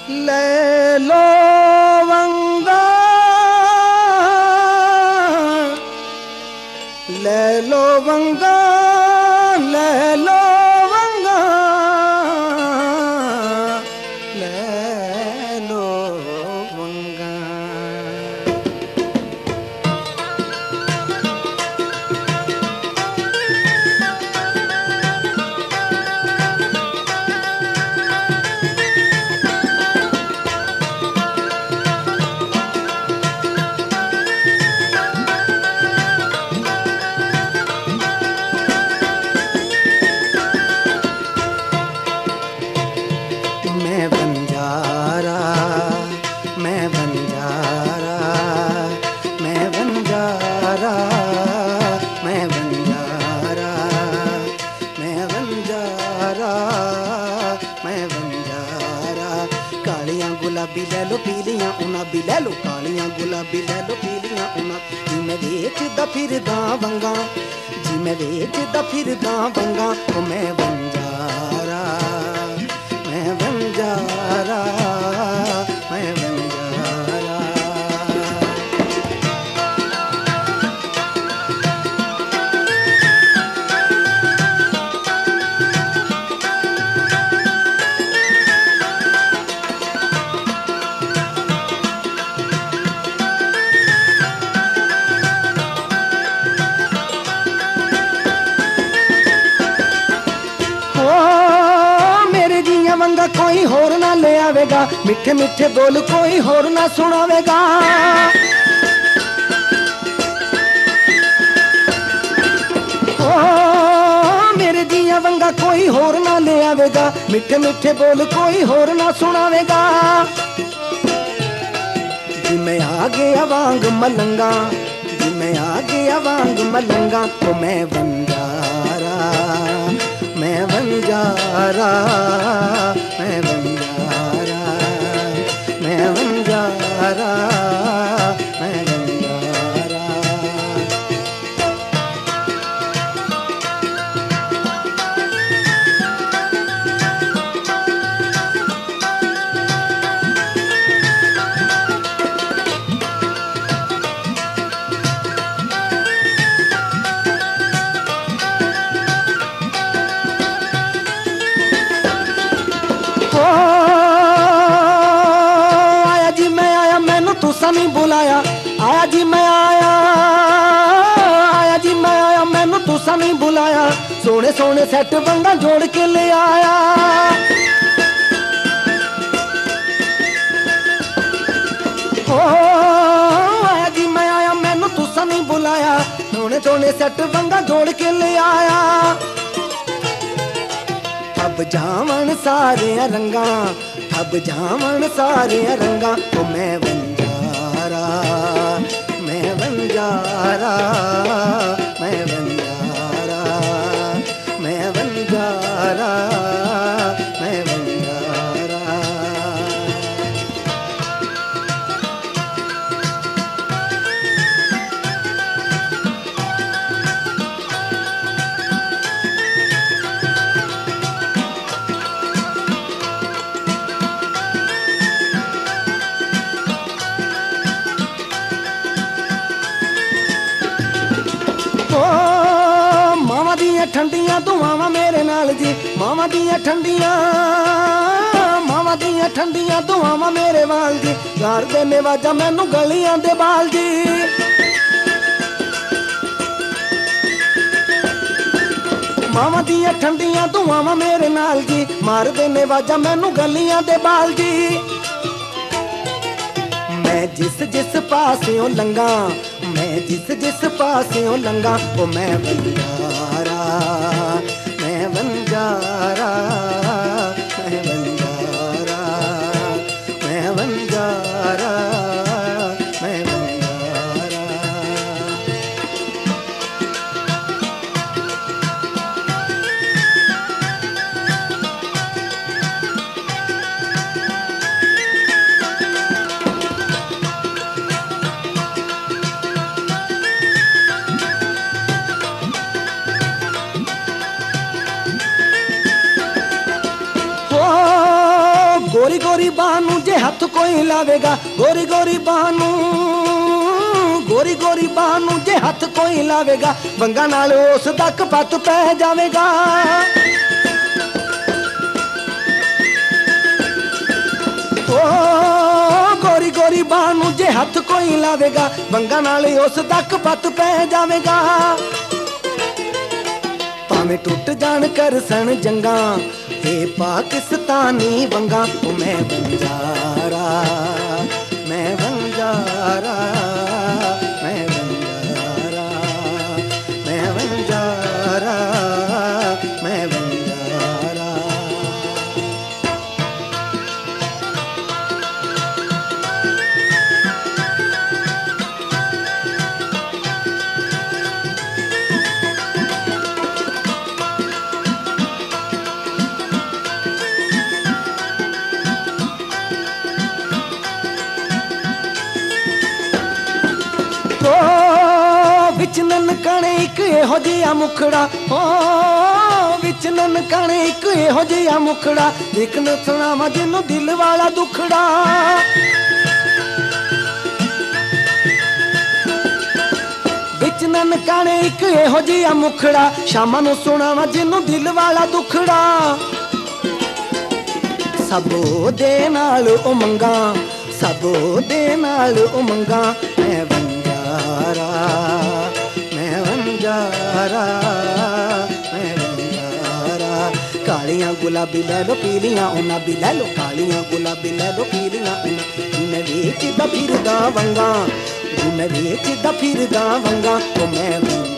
ले लो वंगा, ले लो वंगा, ले लो वंगा, ले लो वंगा। मैं बंजारा, मैं बंजारा, मैं बंजारा, मैं बंजारा, मैं बंजारा, मैं बंजारा। कालियां गुलाबी ले लो पीलियां उना भी ले लो, कालियां गुलाबी ले लो पीलियां उना। जी मैं वेचदा फिरदा वंगा, जी मैं वेचदा फिरदा वंगा। ओ मैं बंजारा, मैं बंजारा, मैं बंजारा। वंगा कोई होर ना ले आवेगा, मिठे मिठे बोल कोई होर ना सुनावेगा। ओ मेरे जिया वंगा कोई होर ना ले आवेगा, मिठे मिठे बोल कोई होर ना सुनावेगा। जी मैं आ गया वांग मलंगा, जी मैं आ गया वांग मलंगा। तो मैं बंजारा, मैं बंजारा, मैं बंजारा, मैं बंजारा, मैं बंजारा। आया जी मैं आया मैनू तुसा नहीं बुलाया, आया जी मैं आया, आया जी मैं आया मैनू तुसा नहीं बुलाया। सोने सोने सेट वंगा जोड़ के ले आया। ओ आया जी मैं आया मैनू तुसा नहीं बुलाया, सोने सोने सेट वंगा जोड़ के ले आया। अब जावन सारे रंगा, अब जावन सारे रंगा। तो मैं बंजारा, मैं बंजारा, मैं बंजारा, मैं बंजारा, मैं बंजारा। ठंडियां दुआवां मेरे नाल जी, मावां दियां ठंडियां, मावां दियां ठंडियां दुआवां मेरे वाल जी। गार दे नेवाजा मैनू गलियां दे बाल जी। मावां दियां ठंडियां दुआवां मेरे नाल जी, मार दे नेवाजा मैनू गलियां दे बाल जी। मैं जिस जिस पास्यों लंघा, मैं जिस जिस पास्यों लंघा। ओ मैं बंजारा, मैं बंजारा, मैं बंजारा, मैं बंजारा, मैं बंजारा। गोरी गोरी बाह नूं जे हथ कोई लावेगा, गोरी गोरी बाह नूं, गोरी गोरी बाह नूं जे हथ कोई लावेगा, वंगा नाल उस तक पत पै जावेगा। गोरी गोरी बाह नूं जे हथ कोई लावेगा, वंगा नाल उस तक पत पै जावेगा। भावें टुट जान करसन जंगा, हे पाकिस्तानी वंगा, मैं बंजारा, मैं बंजारा, मैं बंजारा, मैं बंजारा, मैं बंजारा। विच ननकाने एक इहो जिहा मुखड़ा, हो विच ननकाने एक इहो जिहा मुखड़ा, देख न सुणावां जिन्नू दिल वाला दुखड़ा। विच ननकाने एक इहो जिहा मुखड़ा, शामां नूं सुणावां जिन्नू दिल वाला दुखड़ा। सबो दे नाल उमंगा, सबो दे नाल उमंगा, मैं बंजारा, मैं बंजारा, मैं बंजारा। कालियां गुलाबी लै लो पीलियां उन्हां भी लै लो, कालियां गुलाबी लै लो पीलियां उन्हां, मैं वेचदा फिरदा वंगा, मैं वेचदा फिरदा वंगा, मैं